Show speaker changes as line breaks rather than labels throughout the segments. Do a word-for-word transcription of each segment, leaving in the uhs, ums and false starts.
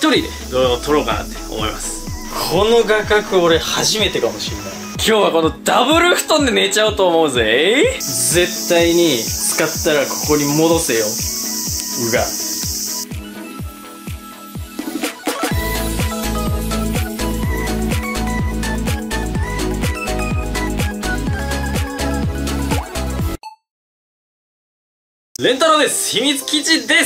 人で動画を撮ろうかなって思います。この画角俺初めてかもしれない。今日はこのダブル布団で寝ちゃおうと思うぜ。絶対に使ったらここに戻せよ、うが。レンタロウです。秘密基地です。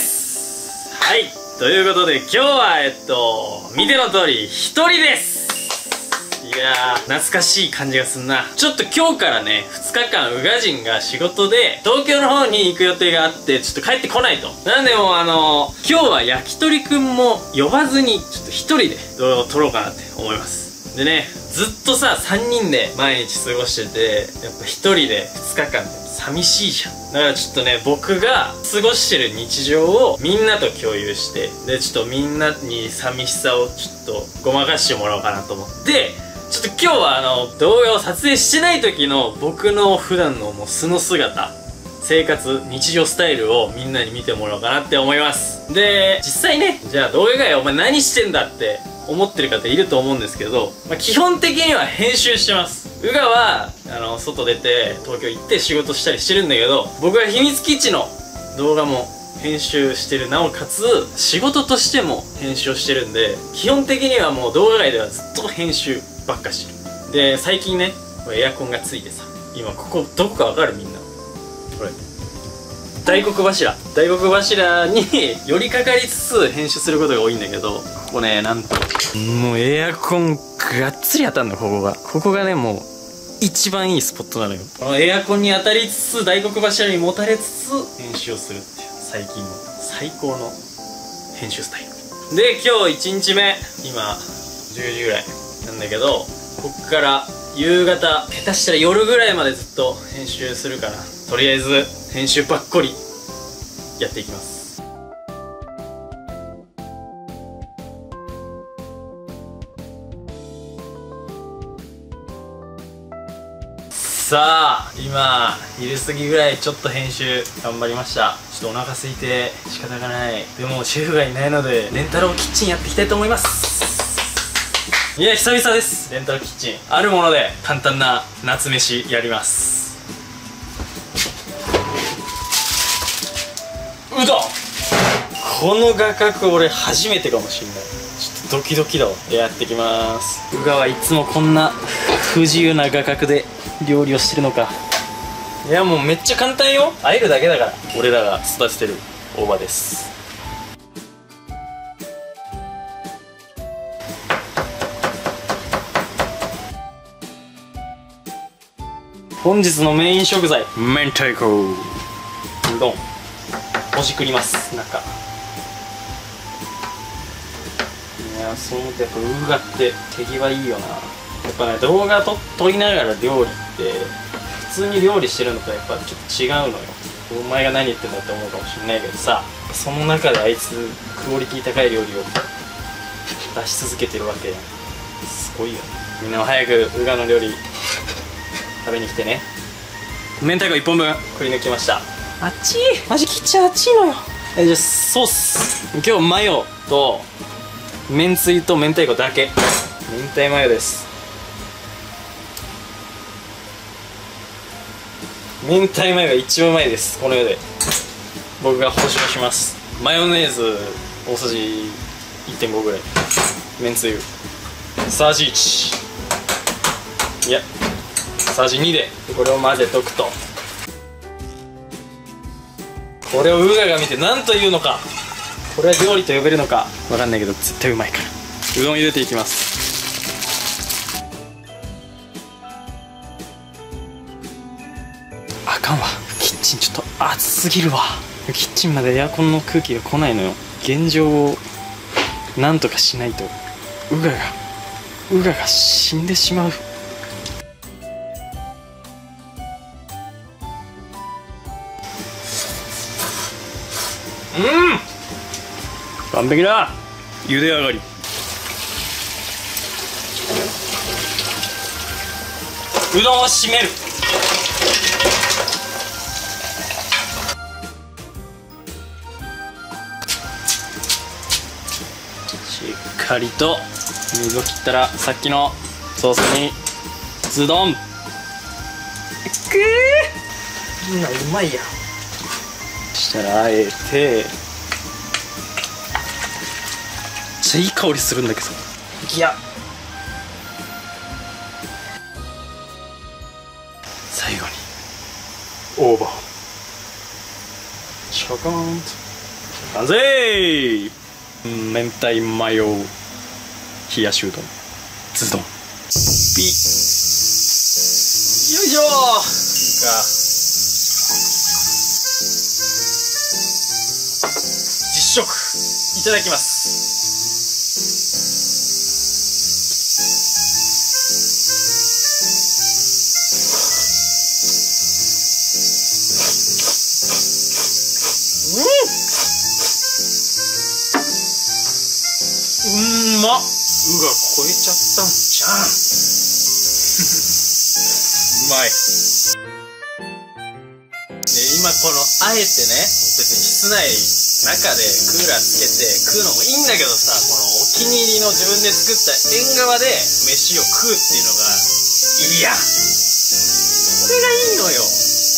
はい。ということで今日は、えっと、見ての通り一人です。いやー、懐かしい感じがすんな。ちょっと今日からね、ふつかかん宇賀神が仕事で東京の方に行く予定があって、ちょっと帰ってこないと。なんでもうあのー、今日は焼き鳥くんも呼ばずに、ちょっと一人で動画を撮ろうかなって思います。でね、ずっとさ、さんにんで毎日過ごしてて、やっぱ一人でふつかかんって寂しいじゃん。だからちょっとね、僕が過ごしてる日常をみんなと共有して、で、ちょっとみんなに寂しさをちょっとごまかしてもらおうかなと思って、ちょっと今日はあの、動画を撮影してない時の僕の普段のもう素の姿、生活、日常スタイルをみんなに見てもらおうかなって思います。で、実際ね、じゃあ動画外お前何してんだって思ってる方いると思うんですけど、まあ、基本的には編集してます。宇賀は、あの、外出て、東京行って仕事したりしてるんだけど、僕は秘密基地の動画も編集してる。なおかつ、仕事としても編集をしてるんで、基本的にはもう動画外ではずっと編集ばっかしてる。で、最近ね、エアコンがついてさ、今ここどこかわかるみんな。これ。大黒柱。大黒柱に寄りかかりつつ編集することが多いんだけど、ここね、なんと、もうエアコンがっつり当たんの、ここが。ここがね、もう、一番いいスポットなのよ。このエアコンに当たりつつ、大黒柱にもたれつつ、編集をするっていう、最近の最高の編集スタイル。で、今日いちにちめ、今、じゅうじぐらいなんだけど、こっから夕方、下手したら夜ぐらいまでずっと編集するから、とりあえず、編集ばっこり、やっていきます。さあ、今、昼過ぎぐらいちょっと編集頑張りました。ちょっとお腹空いて仕方がない。でもシェフがいないので、レンタロウキッチンやっていきたいと思います。いや、久々です。レンタロウキッチン。あるもので簡単な夏飯やります。うどん。この画角俺初めてかもしんない。ちょっとドキドキだわ。やってきます。宇賀はいつもこんな不自由な画角で料理をしてるのか。いや、もうめっちゃ簡単よ。あえるだけだから。俺らが育ててる大葉です。本日のメイン食材、明太子。うどんほじくります。中。いや、そう思ってやっぱ宇賀って手際いいよな。やっぱね、動画と撮りながら料理って普通に料理してるのとやっぱちょっと違うのよ。お前が何言ってんだって思うかもしれないけどさ、その中であいつクオリティ高い料理を出し続けてるわけやん。すごいよね。みんなも早く宇賀の料理食べに来てね。明太子いっぽんぶんくり抜きました。あっちい、マジキッチンあっちいのよ。え、じゃあソース、今日マヨとめんつゆと明太子だけ。明太マヨです。明太マヨが一番うまいです、この世で。僕が保証します。マヨネーズ大さじ いってんご ぐらい、めんつゆさじいち、いやさじにでこれを混ぜとくと、これを宇賀が見て何というのか、これは料理と呼べるのか分かんないけど絶対うまいから。うどん茹でていきます。あかんわ、キッチンちょっと暑すぎるわ。キッチンまでエアコンの空気が来ないのよ。現状をなんとかしないと宇賀が宇賀が死んでしまう。うん、完璧だ。茹で上がり。うどんを締める。仕っかりと水を切ったらさっきのソースにズドン。くー、うまいやん。そしたらあえて、めっちゃいい香りするんだけど、いや最後に大葉ちょこんと完成。明太マヨ冷やしうどんズドンピッ。よいしょー。いいか、実食いただきます。うん、うまっ。うが超えちゃったんじゃん。うまい。で、今このあえてね、別に室内中でクーラーつけて食うのもいいんだけどさ、このお気に入りの自分で作った縁側で飯を食うっていうのがいいやん。これがいいのよ。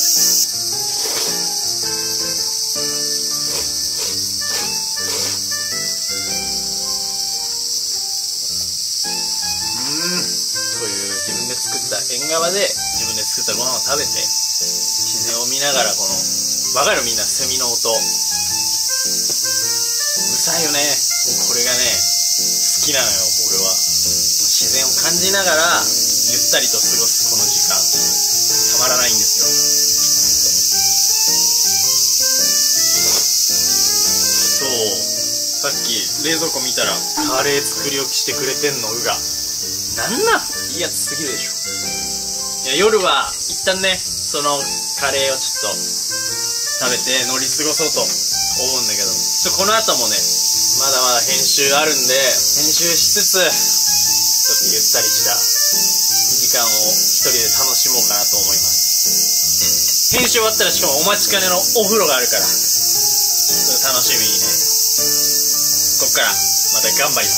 作った縁側で自分で作ったご飯を食べて自然を見ながら、このわかるみんな、セミの音うるさいよね。もうこれがね好きなのよ俺は。自然を感じながらゆったりと過ごすこの時間たまらないんですよ。そう、さっき冷蔵庫見たらカレー作り置きしてくれてんの。うがなんなん、いいやつすぎるでしょ。いや、夜は一旦ねそのカレーをちょっと食べて乗り過ごそうと思うんだけど、ちょっとこの後もねまだまだ編集あるんで、編集しつつちょっとゆったりした時間を一人で楽しもうかなと思います。編集終わったらしかもお待ちかねのお風呂があるから、それ楽しみにね、こっからまた頑張ります。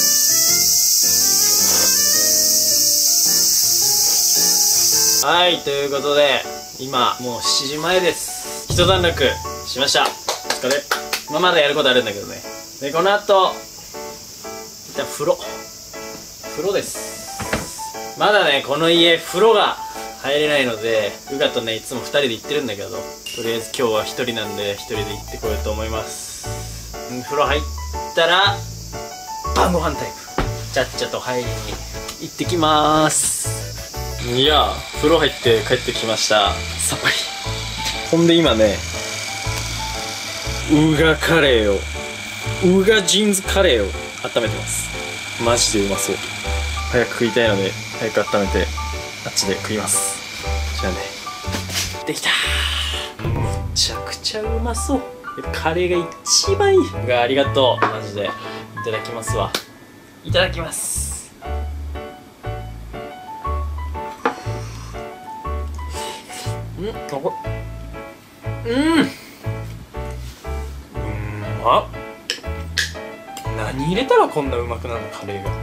はい、ということで今もうしちじまえです。一段落しました。お疲れ。まあ、まだやることあるんだけどね。でこの後一旦風呂風呂です。まだねこの家風呂が入れないので、うがとねいつもふたりで行ってるんだけど、とりあえず今日はひとりなんでひとりで行ってこようと思います。風呂入ったら晩ご飯タイプ、ちゃっちゃと入りに行ってきまーす。いや、風呂入って帰ってきました。さっぱり。ほんで今ねウガカレーをウガジーンズカレーを温めてます。マジでうまそう。早く食いたいので早く温めてあっちで食います。じゃあね、できたー。むちゃくちゃうまそう。カレーが一番いい。うがありがとう、マジで。いただきますわ。いただきます。うん、こうんうん、まっ。何入れたらこんなうまくなるの、カレーが。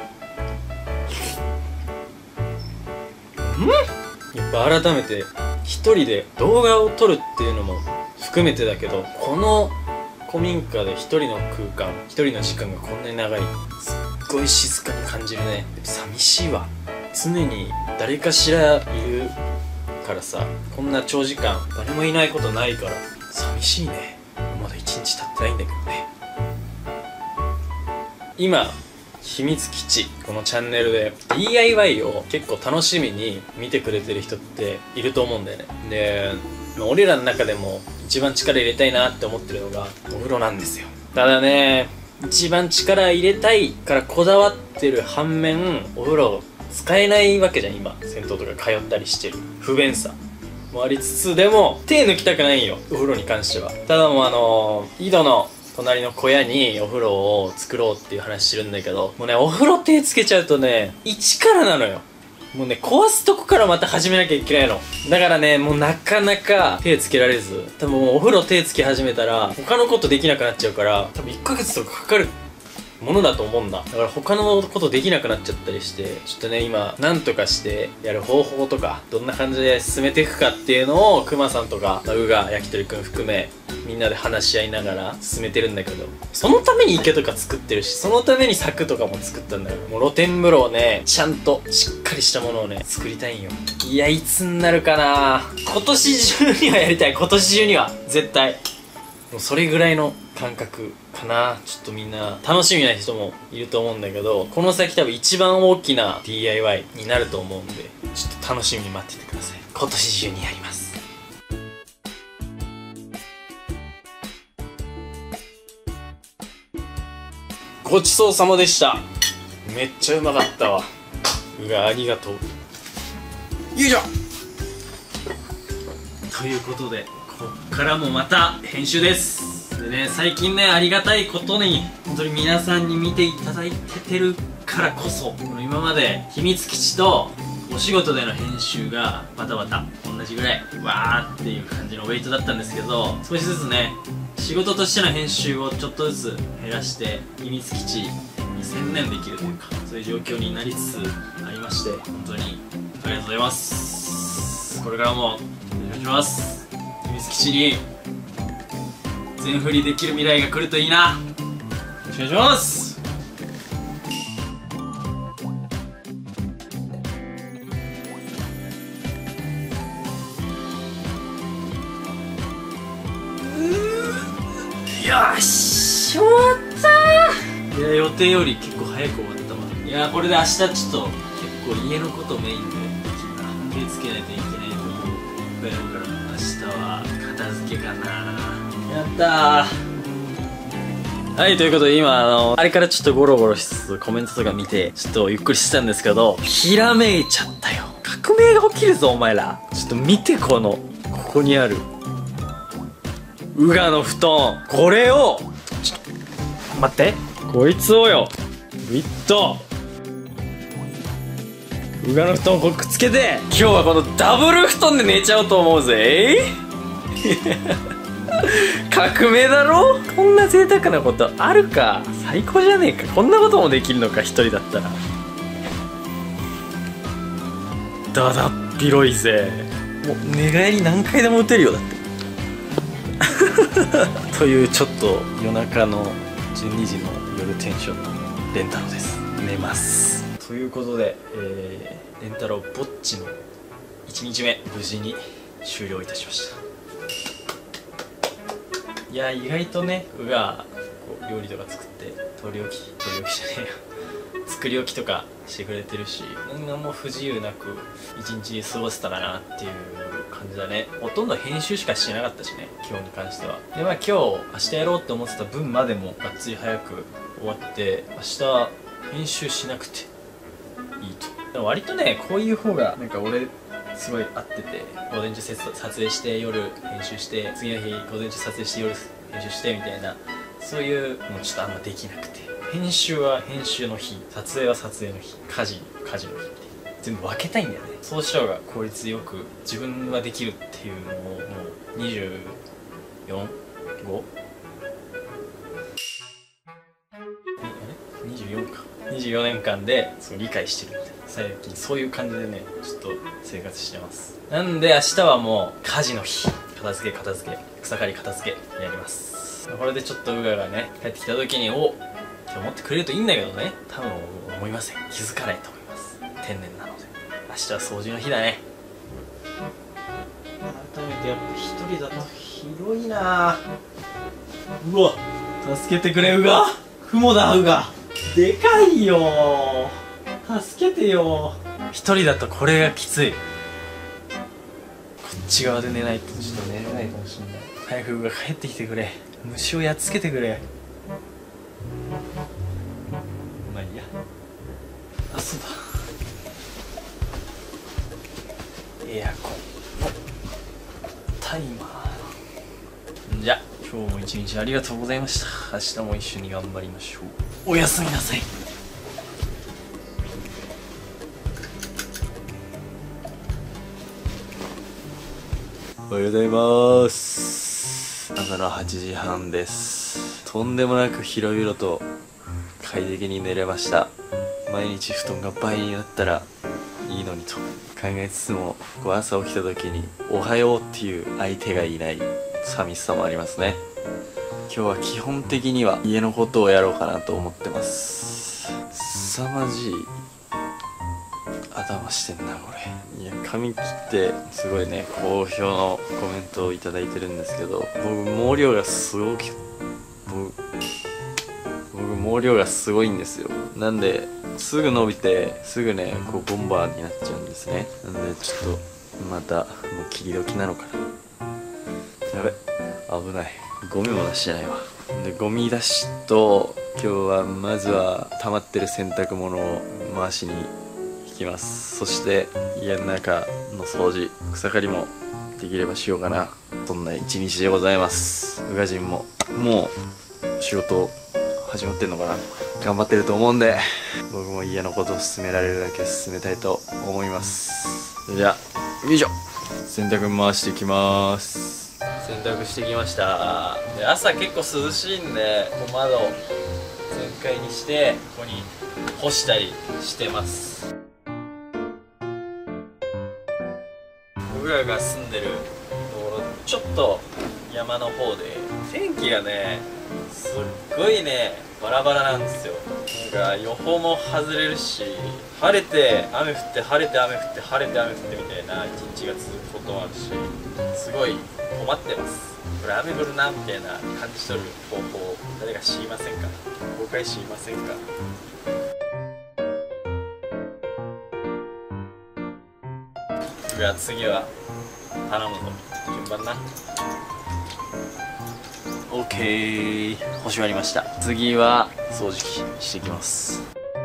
うん、やっぱ改めて一人で動画を撮るっていうのも含めてだけど、この古民家で一人の空間、一人の時間がこんなに長い、すっごい静かに感じるね。寂しいわ。常に誰かしらいるからさ、こんな長時間誰もいないことないから寂しいね。まだ一日経ってないんだけどね。今秘密基地、このチャンネルで ディーアイワイ を結構楽しみに見てくれてる人っていると思うんだよね。で、俺らの中でも一番力入れたいなって思ってるのがお風呂なんですよ。ただね、一番力入れたいからこだわってる反面、お風呂使えないわけじゃん。今銭湯とか通ったりしてる不便さもありつつ、でも手抜きたくないんよ、お風呂に関しては。ただもうあのー、井戸の隣の小屋にお風呂を作ろうっていう話してるんだけど、もうね、お風呂手つけちゃうとね、一からなのよ。もうね、壊すとこからまた始めなきゃいけないの。だからね、もうなかなか手つけられず、多分もうお風呂手つけ始めたら他のことできなくなっちゃうから、多分いっかげつとかかかるものだと思うんだ。だから他のことできなくなっちゃったりして、ちょっとね今なんとかしてやる方法とかどんな感じで進めていくかっていうのをくまさんとかうが焼き鳥くん含めみんなで話し合いながら進めてるんだけど、そのために池とか作ってるし、そのために柵とかも作ったんだよ。もう露天風呂をねちゃんとしっかりしたものをね作りたいんよ。いや、いつになるかな。今年中にはやりたい。今年中には絶対もうそれぐらいの感覚かな。ちょっとみんな楽しみな人もいると思うんだけど、この先多分一番大きな ディーアイワイ になると思うんで、ちょっと楽しみに待っててください。今年中にやります。ごちそうさまでした。めっちゃうまかったわ。うわ、ありがとう。よいしょ。ということでこっからもまた編集です。でね、最近ねありがたいことに本当に皆さんに見ていただいててるからこそ、この今まで秘密基地とお仕事での編集がバタバタ同じぐらいわーっていう感じのウェイトだったんですけど、少しずつね仕事としての編集をちょっとずつ減らして秘密基地に専念できるというか、そういう状況になりつつありまして、本当にありがとうございます。これからもよろしくお願いします。秘密基地に全振りできる未来が来るといいな。よろしくお願いします。よーし、終わったー。いや、予定より結構早く終わったわ。いや、これで明日ちょっと結構家のことメインで手つけないといけないと思うやるから、明日は片付けかな。やったー。はい、ということで今あのあれからちょっとゴロゴロしつつコメントとか見てちょっとゆっくりしてたんですけど、ひらめいちゃったよ。革命が起きるぞお前ら。ちょっと見て、このここにあるウガの布団、これをちょっと待って、こいつをよグイッとウガの布団をこうくっつけて、今日はこのダブル布団で寝ちゃおうと思うぜ。革命だろ。こんな贅沢なことあるか。最高じゃねえか。こんなこともできるのか、一人だったら。だだっ広いぜ。もう寝返り何回でも打てるよ、だってというちょっと夜中のじゅうにじの夜テンションのレンタロウです。寝ます。ということで、えー、レンタロウぼっちのいちにちめ無事に終了いたしました。いや、意外とねうがこう料理とか作って取り置き取り置きじゃねえよ作り置きとかしてくれてるし、何も不自由なく一日過ごせたらなっていう感じだね。ほとんど編集しかしてなかったしね、今日に関しては。でまあ今日明日やろうって思ってた分までもがっつり早く終わって、明日編集しなくていいと。でも割とねこういう方がなんか俺すごい合ってて、午前中撮影して夜編集して、次の日午前中撮影して夜編集してみたいな、そういうのちょっとあんまできなくて、編集は編集の日、撮影は撮影の日、家事家事の日って全部分けたいんだよね。そうした方が効率よく自分はできるっていうのをもうにじゅうよん、ご？にじゅうよんかにじゅうよねんかんでそう理解してるみたいな、最近そういう感じでねちょっと生活してます。なんで明日はもう家事の日、片付け片付け草刈り片付けやります。これでちょっとウガがね帰ってきた時におって思ってくれるといいんだけどね、多分思いません。気づかないと思います。天然なので。明日は掃除の日だね。改めてやっぱ一人だと広いな。うわ、助けてくれウガ。雲だウガ、でかいよ、助けてよ。一人だとこれがきつい。こっち側で寝ないとちょっと寝れないかもしれない。早くウガ帰ってきてくれ。虫をやっつけてくれ。まあいいや。あ、そうだ、エアコンのタイマー。じゃあ今日も一日ありがとうございました。明日も一緒に頑張りましょう。おやすみなさい。おはようございます。朝のはちじはんです。とんでもなく広々と
快適に寝れました。毎日布団が倍になったらいいのにと考えつつも、こう朝起きた時におはようっていう相手がいない寂しさもありますね。今日は基本的には家のことをやろうかなと思ってます。凄まじい頭してんなこれ。いや、髪切ってすごいね好評のコメントをいただいてるんですけど、僕毛量がすごく僕僕毛量がすごいんですよ。なんですぐ伸びてすぐねこうボンバーになっちゃうんですね。なんでちょっとまたもう切り時なのかな。やべ、危ない。ゴミも出してないわ。でゴミ出しと、今日はまずは溜まってる洗濯物を回しに行きます。そして家の中の掃除、草刈りもできればしようかな。そんな一日でございます。宇賀神ももう仕事始まってんのかな。頑張ってると思うんで、僕も家のことを進められるだけ進めたいと思います。それじゃあよいしょ、洗濯回していきます。洗濯してきました。で朝結構涼しいんで、もう窓全開にしてここに干したりしてます。僕らが住んでるところちょっと山の方で天気がねすっごいねバラバラなんですよ。なんか予報も外れるし、晴れて雨降って晴れて雨降って晴れて雨降ってみたいな一日が続くこともあるし、すごい困ってます。これ雨降るなみたいな感じ取る方法誰か知りませんか？公開知りませんか？じゃあ次は頼むぞ、順番な。オッケー、干し終わりました。次は掃除機していきます。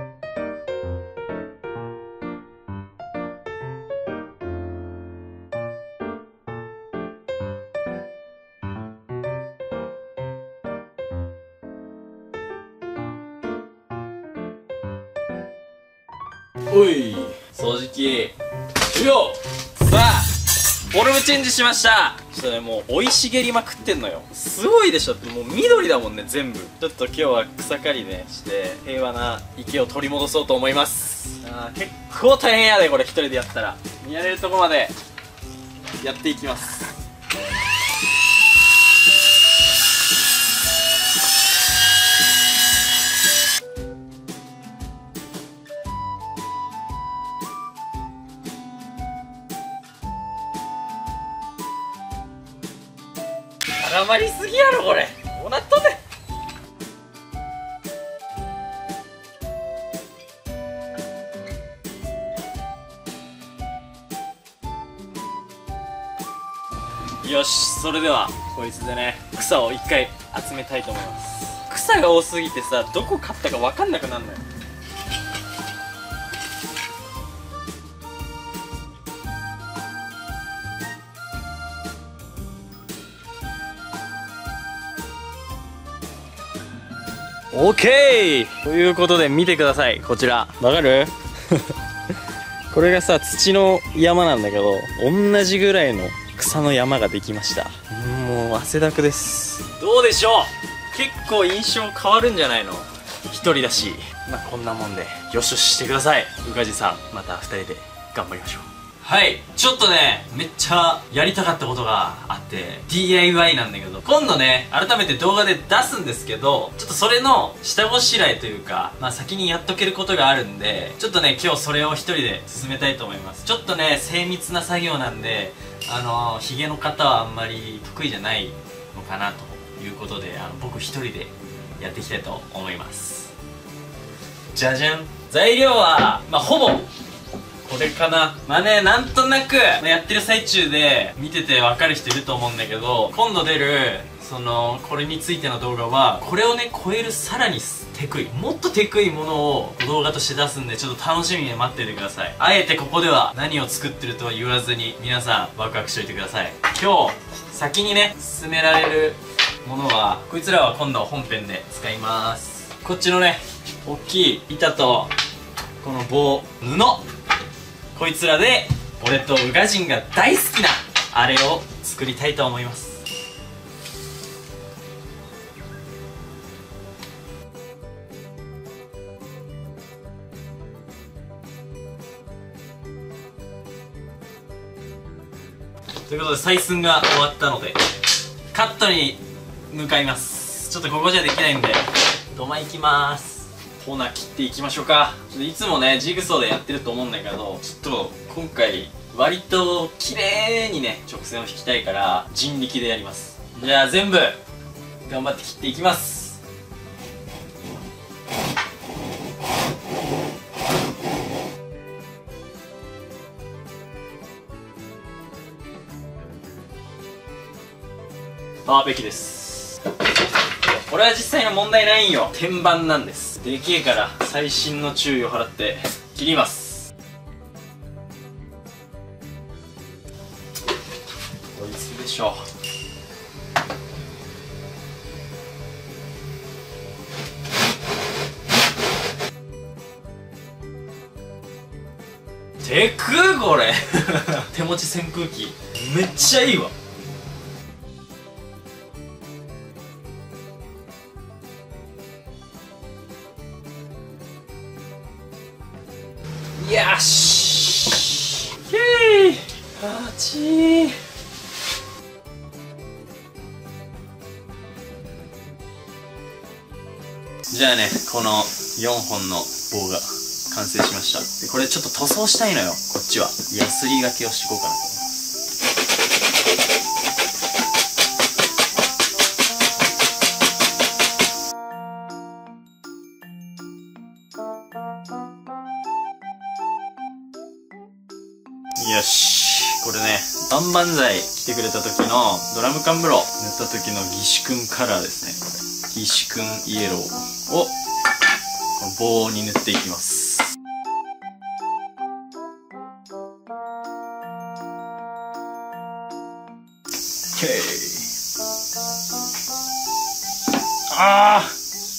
おい、掃除機終了。さあフォルムチェンジしました。ちょっとねもう生い茂りまくってんのよ。すごいでしょ。もう緑だもんね全部。ちょっと今日は草刈りねして平和な池を取り戻そうと思います。あー結構大変やでこれ一人でやったら。やれるとこまでやっていきます。絡まりすぎやろこれ。どうなっとんねん。よし、それではこいつでね草を一回集めたいと思います。草が多すぎてさ、どこ買ったか分かんなくなるのよ。オッケーということで見てください、こちらわかるこれがさ土の山なんだけど、同じぐらいの草の山ができました。もう汗だくです。どうでしょう、結構印象変わるんじゃないの。一人だし、まあこんなもんでよしよししてください。宇梶さんまた二人で頑張りましょう。はい、ちょっとねめっちゃやりたかったことがあって ディーアイワイ なんだけど、今度ね改めて動画で出すんですけど、ちょっとそれの下ごしらえというか、まあ先にやっとけることがあるんで、ちょっとね今日それを一人で進めたいと思います。ちょっとね精密な作業なんで、あのー、ヒゲの方はあんまり得意じゃないのかなということで、あの僕一人でやっていきたいと思います。じゃじゃん。材料はまあほぼこれかな。まあね、なんとなくやってる最中で見てて分かる人いると思うんだけど、今度出るそのこれについての動画はこれをね超えるさらにテクイもっとテクイものを動画として出すんで、ちょっと楽しみに待っていてください。あえてここでは何を作ってるとは言わずに、皆さんワクワクしておいてください。今日先にね進められるものはこいつらは今度本編で使います。こっちのね大きい板とこの棒、布、こいつらで俺と宇賀神が大好きなあれを作りたいと思います。 ということで採寸が終わったのでカットに向かいます。ちょっとここじゃできないんで土間行きます。コーナー切っていきましょうか。ちょっといつもねジグソーでやってると思うんだけど、ちょっと今回割と綺麗にね直線を引きたいから人力でやります。じゃあ全部頑張って切っていきます。パーフェクトです。これは実際の問題ないんよ。天板なんです。でけえから細心の注意を払って切ります。どいつでしょう。てくこれ手持ち扇風機めっちゃいいわ。よしへいあちー。じゃあねこのよんほんの棒が完成しました。でこれちょっと塗装したいのよ。こっちはヤスリがけをしていこうかなと思います。よしこれねバンバン剤来てくれた時のドラム缶風呂塗った時の義手君カラーですね。これ義手君イエローをこの棒に塗っていきます。オッケー。ああ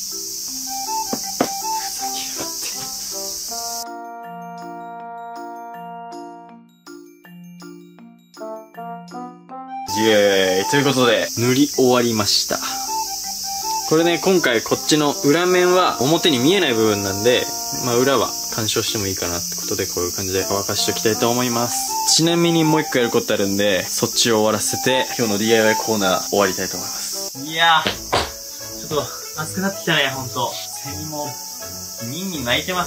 イエーイということで塗り終わりました。これね今回こっちの裏面は表に見えない部分なんで、まあ裏は干渉してもいいかなってことでこういう感じで乾かしておきたいと思います。ちなみにもう一個やることあるんでそっちを終わらせて今日の ディーアイワイ コーナー終わりたいと思います。いやーちょっと暑くなってきたね。ほんとセミもミンミン鳴いてます。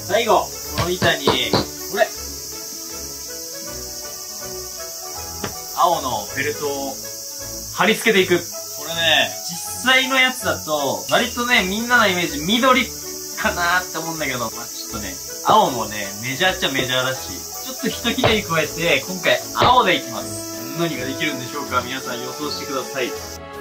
最後この板にこれ青のフェルトを貼り付けていく。これね、実際のやつだと、割とね、みんなのイメージ緑かなーって思うんだけど、まあ、ちょっとね、青もね、メジャーっちゃメジャーだし、ちょっと一ひねり加えて、今回青でいきます。何ができるんでしょうか。皆さん予想してください。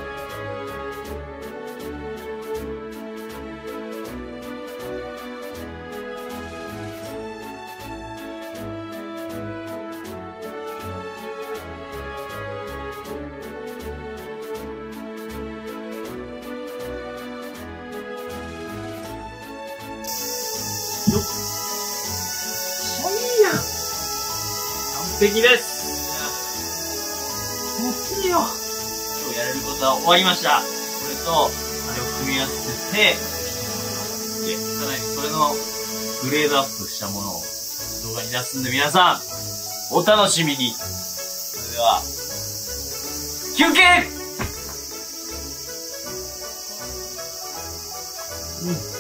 よっしゃいやん。完璧です。もういいよ。今日やれることは終わりました。これとあれを組み合わせてでさらにそれのグレードアップしたものを動画に出すんで皆さんお楽しみに。それでは休憩。うん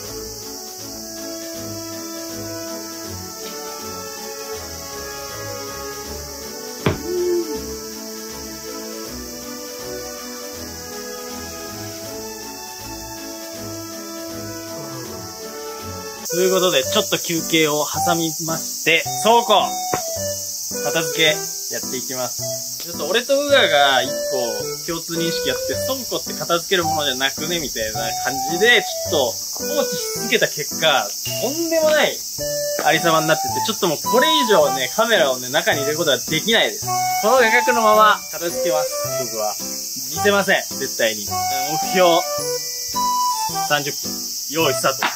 ということで、ちょっと休憩を挟みまして、倉庫片付けやっていきます。ちょっと俺とウガが一個共通認識やって、倉庫って片付けるものじゃなくねみたいな感じで、ちょっと放置し続けた結果、とんでもないありさまになってて、ちょっともうこれ以上ね、カメラをね、中に入れることはできないです。この画角のまま片付けます、僕は。見せません、絶対に。目標、さんじゅっぷん。用意スタート。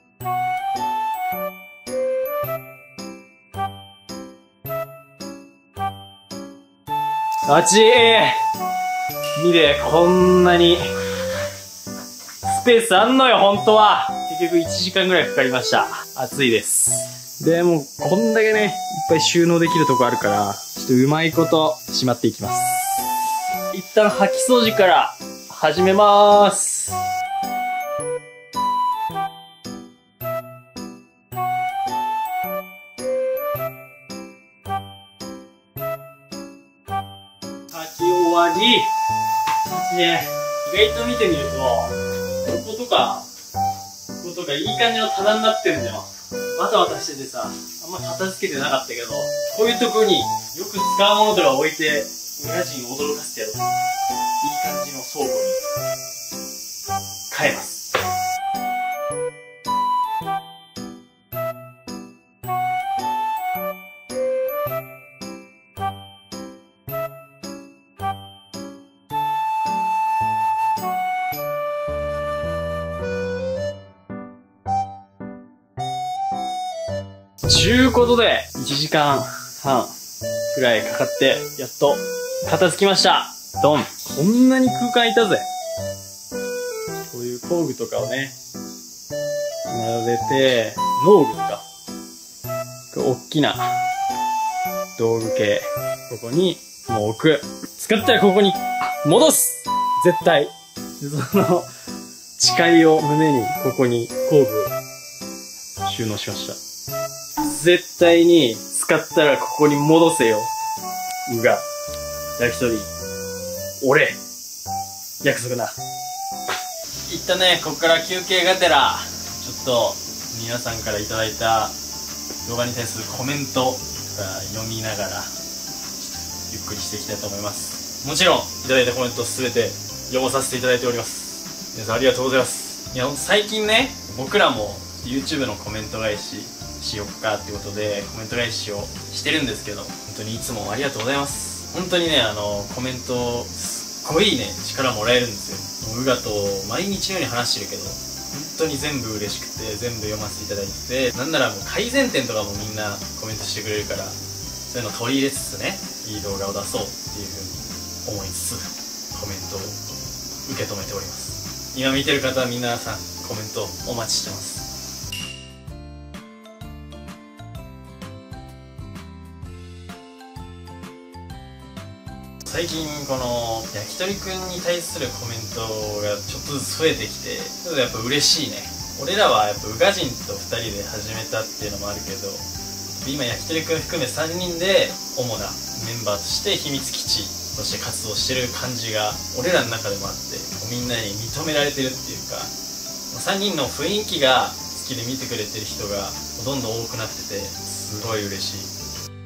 あちー見て、こんなにスペースあんのよ、ほんとは。結局いちじかんぐらいかかりました。暑いです。で、もうこんだけね、いっぱい収納できるとこあるから、 ちょっとうまいことしまっていきます。一旦掃き掃除から始めまーす。掃き終わり。ね、意外と見てみると、こことか、こことかいい感じの棚になってるんだよ。わたわたしててさ、あんま片付けてなかったけど、こういうとこによく使うものとか置いて、親父に驚かせてやろう。いい感じの倉庫に変えます。ちゅうことで、いちじかんはんくらいかかって、やっと片付きました。ドン。こんなに空間いたぜ。こういう工具とかをね、並べて、農具か。これ大きな道具系。ここにもう置く。使ったらここに戻す絶対。その誓いを胸にここに工具を収納しました。絶対に使ったらここに戻せよ。うが。焼き鳥。俺。約束な。いったね、ここから休憩がてら、ちょっと皆さんからいただいた動画に対するコメントが読みながら、ゆっくりしていきたいと思います。もちろん、いただいたコメントすべて読まさせていただいております。皆さんありがとうございます。いや、最近ね、僕らも YouTube のコメント返し、しよっかってことでコメント返しをしてるんですけど、本当にいつもありがとうございます。本当にね、あのコメントすっごいね力もらえるんですよ。うがと毎日のように話してるけど、本当に全部嬉しくて全部読ませていただいてて、なんならもう改善点とかもみんなコメントしてくれるから、そういうの取り入れつつね、いい動画を出そうっていうふうに思いつつコメントを受け止めております。今見てる方は皆さんコメントお待ちしてます。最近この焼き鳥くんに対するコメントがちょっとずつ増えてきて、ちょっとやっぱ嬉しいね。俺らはやっぱ宇賀神とふたりで始めたっていうのもあるけど、今焼き鳥くん含めさんにんで主なメンバーとして秘密基地として活動してる感じが俺らの中でもあって、みんなに認められてるっていうか、さんにんの雰囲気が好きで見てくれてる人がどんどん多くなってて、すごい嬉しい。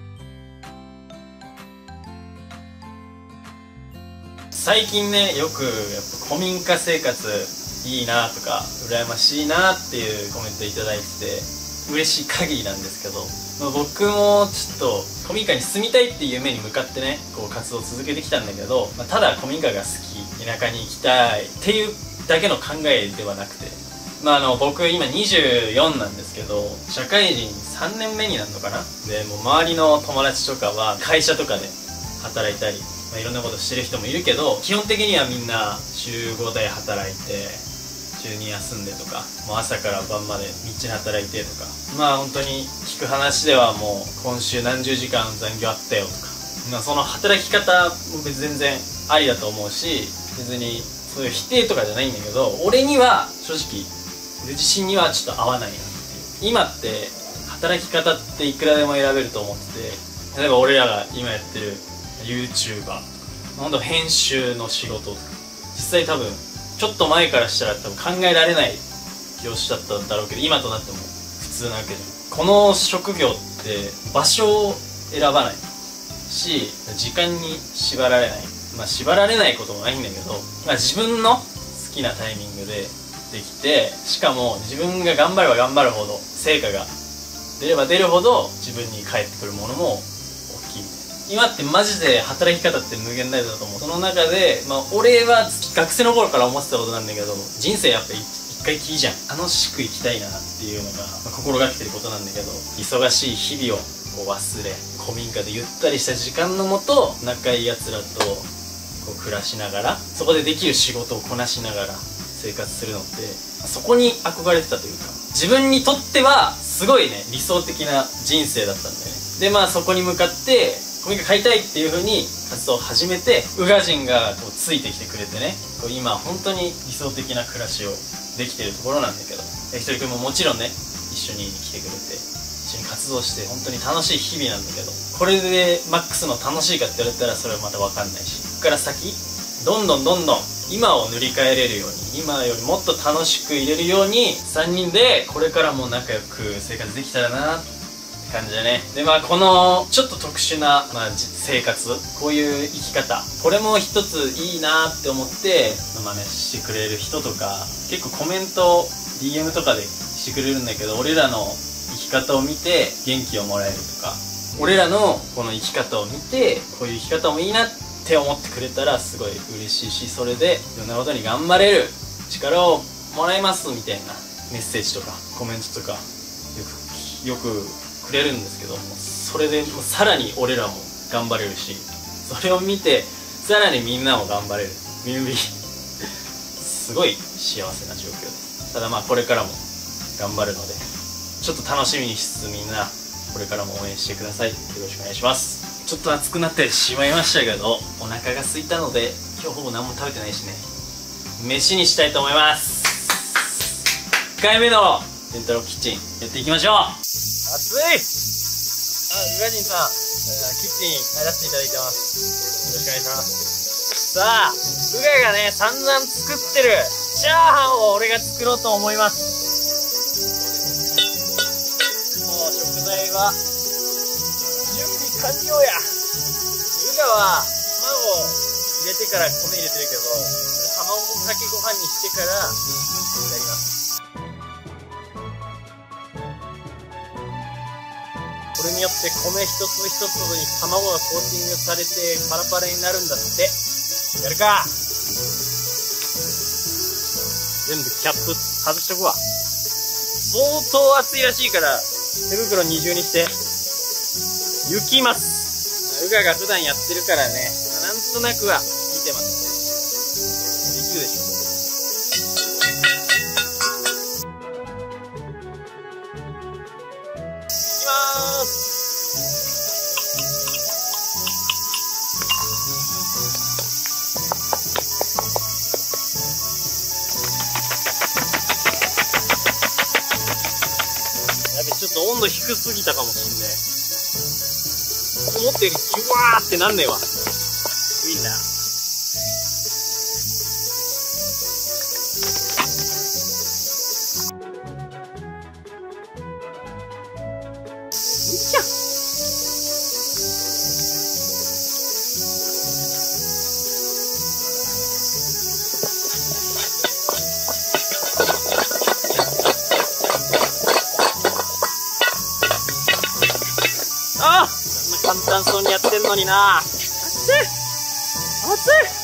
最近ね、よくやっぱ古民家生活いいなとか羨ましいなっていうコメントいただいてて嬉しい限りなんですけど、まあ、僕もちょっと古民家に住みたいっていう夢に向かってね、こう活動を続けてきたんだけど、まあ、ただ古民家が好き、田舎に行きたいっていうだけの考えではなくて、まあ、あの僕今にじゅうよんなんですけど、社会人さんねんめになるのかな。でもう周りの友達とかは会社とかで働いたり、まあ、いろんなことしてる人もいるけど、基本的にはみんな週ごで働いて週に休んでとか、もう朝から晩までみっちり働いてとか、まあ本当に聞く話ではもう今週何十時間残業あったよとか、まあ、その働き方も別に全然ありだと思うし、別にそういう否定とかじゃないんだけど、俺には正直俺自身にはちょっと合わないなっていう。今って働き方っていくらでも選べると思ってて、例えば俺らが今やってる YouTuber とか、ほんと編集の仕事とか、実際多分ちょっと前からしたら多分考えられない業種だったんだろうけど、今となっても普通なわけじゃん。この職業って場所を選ばないし、時間に縛られない。まあ縛られないこともないんだけど、まあ、自分の好きなタイミングでできて、しかも自分が頑張れば頑張るほど成果が出れば出るほど自分に返ってくるものも大きい。今ってマジで働き方って無限大だと思う。その中で、まあ俺は学生の頃から思ってたことなんだけど、人生やっぱ一回きりじゃん。楽しく生きたいなっていうのが、まあ、心がけてることなんだけど、忙しい日々をこう忘れ、古民家でゆったりした時間のもと、仲いい奴らとこう暮らしながら、そこでできる仕事をこなしながら生活するのって、そこに憧れてたというか、自分にとってはすごいね理想的な人生だったんだよね。でまあそこに向かって古民家買いたいっていう風に活動を始めて、宇賀神がこうついてきてくれてね、こう今本当に理想的な暮らしをできてるところなんだけど、ひとりくんももちろんね一緒に来てくれて一緒に活動して本当に楽しい日々なんだけど、これでマックスの楽しいかって言われたらそれはまた分かんないし、ここから先どんどんどんどん今を塗り替えれるように、今よりもっと楽しく入れるようにさんにんでこれからも仲良く生活できたらなって感じだね。でまあこのちょっと特殊な、まあ、生活、こういう生き方、これも一ついいなって思って真似してくれる人とか結構コメント ディーエム とかでしてくれるんだけど、俺らの生き方を見て元気をもらえるとか、俺らのこの生き方を見てこういう生き方もいいなって思ってくれたらすごい嬉しいし、それでいろんなことに頑張れる力をもらいますみたいなメッセージとかコメントとかよくよくくれるんですけども、それでもうさらに俺らも頑張れるし、それを見てさらにみんなも頑張れる、みんなすごい幸せな状況です。ただまあこれからも頑張るのでちょっと楽しみにしつつ、みんなこれからも応援してください。よろしくお願いします。ちょっと暑くなってしまいましたけど、お腹が空いたので今日ほぼ何も食べてないしね、飯にしたいと思います。いっかいめのレンタロキッチンやっていきましょう。暑い。あ、宇賀神さん、キッチン入らせていただいてます。よろしくお願いします。さあ、宇賀がね散々作ってるチャーハンを俺が作ろうと思います。もう食材は準備完了や。宇賀は卵入れてから米入れてるけど、卵かけご飯にしてからやります。これによって米一粒一粒に卵がコーティングされてパラパラになるんだって。やるか。全部キャップ外しとくわ。相当暑いらしいから手袋二重にして行きます。宇賀が普段やってるからね、なんとなくは見てます。できるでしょ。ちょっと温度低すぎたかもしんねえ。思ったよりジュワーってなんねえわ。いいんだ。いっちゃああ、こんな簡単そうにやってんのにな。熱い熱い。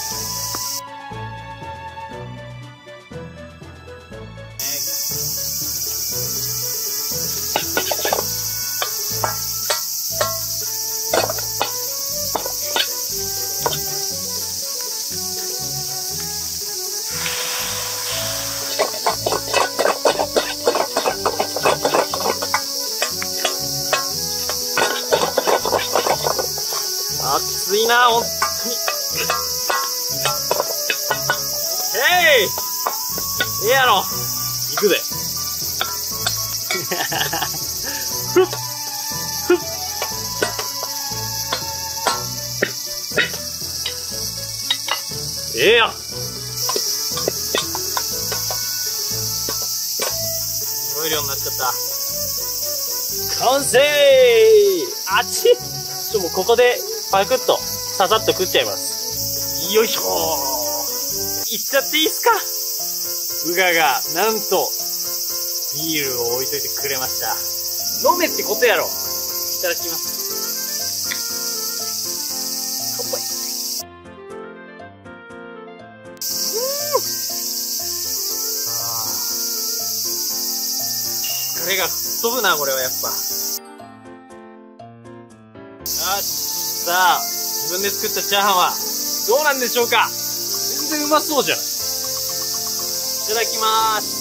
熱いな、ほんとに。オッケー、ええやろ。行くで。ふっふっ。ええやん。すごい量になっちゃった。完成。あっち。ちょ、もうここでパクッとささっと食っちゃいます。よいしょー。いっちゃっていいっすか。宇賀がなんとビールを置いといてくれました。飲めってことやろ。いただきます。乾杯。疲れが吹っ飛ぶな、これはやっぱ。よし、さあ自分で作ったチャーハンはどうなんでしょうか。全然うまそうじゃん。いただきまーす。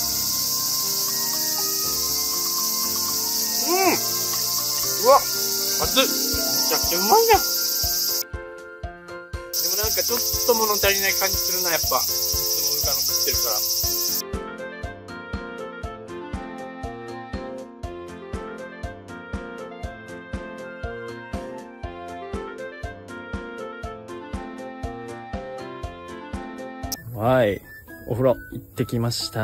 うん、うわ、 熱っ、めちゃくちゃうまいな。でもなんかちょっと物足りない感じするな、やっぱ。いつもウガの食ってるから。はい。お風呂行ってきました。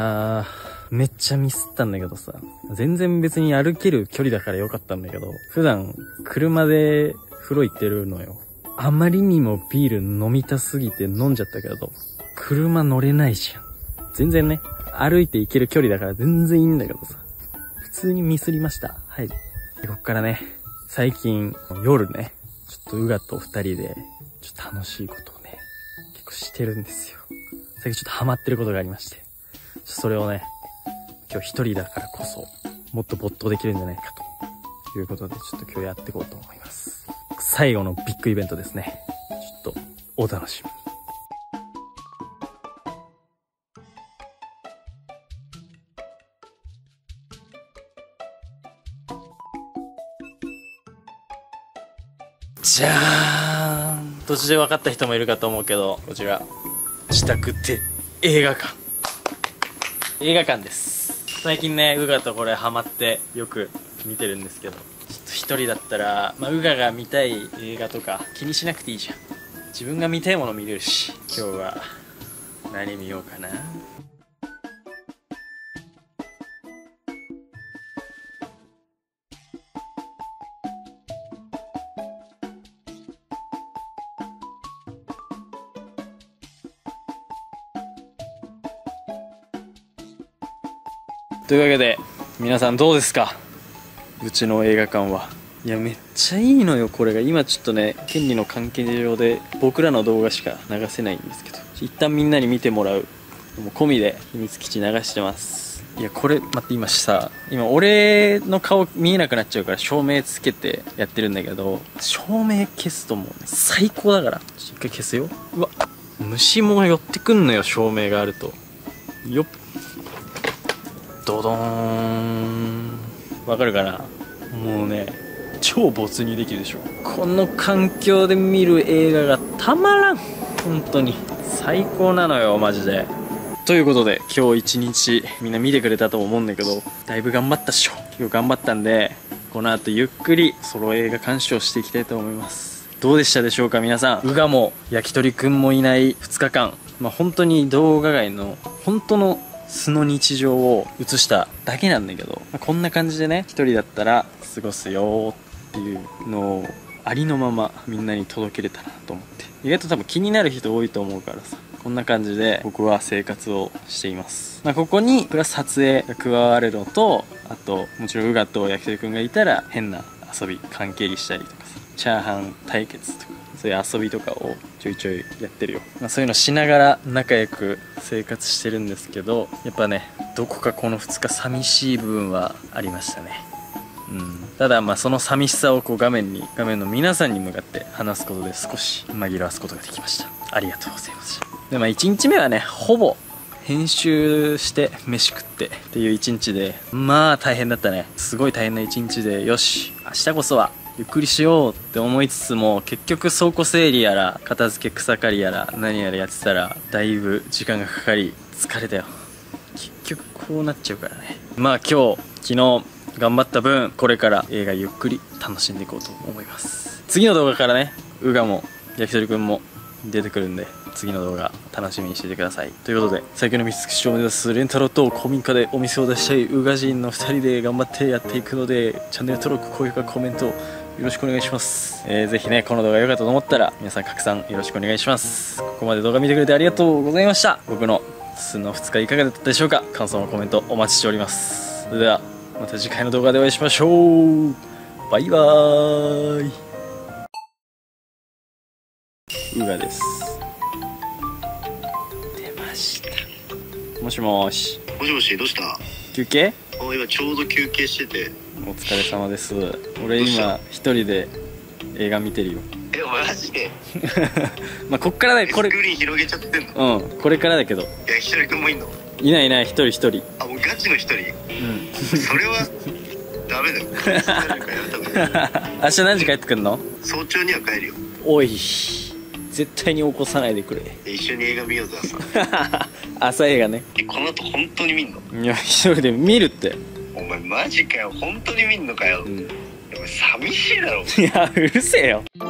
めっちゃミスったんだけどさ。全然別に歩ける距離だからよかったんだけど、普段車で風呂行ってるのよ。あまりにもビール飲みたすぎて飲んじゃったけど、車乗れないじゃん。全然ね、歩いて行ける距離だから全然いいんだけどさ。普通にミスりました。はい。でこっからね、最近夜ね、ちょっとウガと二人で、ちょっと楽しいことをね、結構してるんですよ。最近ちょっとハマってることがありまして、それをね、今日一人だからこそ、もっと没頭できるんじゃないかということで、ちょっと今日やっていこうと思います。最後のビッグイベントですね。ちょっと、お楽しみに。じゃーん。途中で分かった人もいるかと思うけど、こちら。自宅って映画館。映画館です。最近ね、ウガとこれハマってよく見てるんですけど、ちょっと一人だったら、まあ、ウガが見たい映画とか気にしなくていいじゃん。自分が見たいもの見れるし、今日は何見ようかな。というわけで皆さんどうですか、うちの映画館は。いやめっちゃいいのよこれが。今ちょっとね権利の関係上で僕らの動画しか流せないんですけど、一旦みんなに見てもらうもう込みで秘密基地流してます。いやこれ待って、今さ今俺の顔見えなくなっちゃうから照明つけてやってるんだけど、照明消すともう、ね、最高だから。ちょっと一回消すよ。うわ虫も寄ってくんのよ照明があると。よっドドーン。わかるかな。もうね超没入できるでしょ。この環境で見る映画がたまらん。本当に最高なのよマジで。ということで今日一日みんな見てくれたと思うんだけど、だいぶ頑張ったっしょ。今日頑張ったんで、この後ゆっくりソロ映画鑑賞していきたいと思います。どうでしたでしょうか皆さん。ウガも焼き鳥くんもいないふつかかん、まあ本当に動画外の本当の素の日常を映しただけなんだけど、まあ、こんな感じでね一人だったら過ごすよっていうのをありのままみんなに届けれたなと思って。意外と多分気になる人多いと思うからさ、こんな感じで僕は生活をしています。まあ、ここにプラス撮影が加わるのと、あともちろんウガと焼き鳥くんがいたら変な遊び関係りしたりとかさ、チャーハン対決とかそういう遊びとかをちょいちょいやってるよ。まあ、そういうのしながら仲良く生活してるんですけど、やっぱねどこかこのふつか寂しい部分はありましたね。うん、ただまあその寂しさをこう画面に画面の皆さんに向かって話すことで少し紛らわすことができました。ありがとうございます。でまあいちにちめはねほぼ編集して飯食ってっていういちにちで、まあ大変だったね。すごい大変ないちにちで、よし明日こそはゆっくりしようって思いつつも、結局倉庫整理やら片付け草刈りやら何やらやってたらだいぶ時間がかかり疲れたよ。結局こうなっちゃうからね。まあ今日昨日頑張った分これから映画ゆっくり楽しんでいこうと思います。次の動画からねウガも焼き鳥くんも出てくるんで、次の動画楽しみにしていてください。ということで最強の密基地を目指すレンタロウと古民家でお店を出したいウガ人のふたりで頑張ってやっていくので、チャンネル登録高評価コメントよろしくお願いします。えー、ぜひねこの動画良かったと思ったら皆さん拡散よろしくお願いします。ここまで動画見てくれてありがとうございました。僕の素のふつかいかがだったでしょうか。感想のコメントお待ちしております。それではまた次回の動画でお会いしましょう。バイバーイ。ウガです。出ました。もしもし。
もしもし、どうした？
休憩？
あ、今ちょうど休憩してて。
お疲れ様です。俺今一人で映画見てるよ。
え、マジで？
まあこっからだよ。これ
スクリーン広げちゃってんの？
うん、これからだけど。
いや、一人くんもいんの？
いないいない、一人一人。
あ、もうガチの一人？
うん。
それはダメだよ。帰るからやめた方がいい。
明日何時帰ってくんの？
早朝には帰るよ。
おい、絶対に起こさないでくれ。
一緒に映画見ようぜ朝。
朝映画ね。
え、この後本当に見んの？
いや、一人で見るって。
お前マジかよ、本当に見んのかよ。
うん。
お前寂しいだろ。
いや、うるせえよ。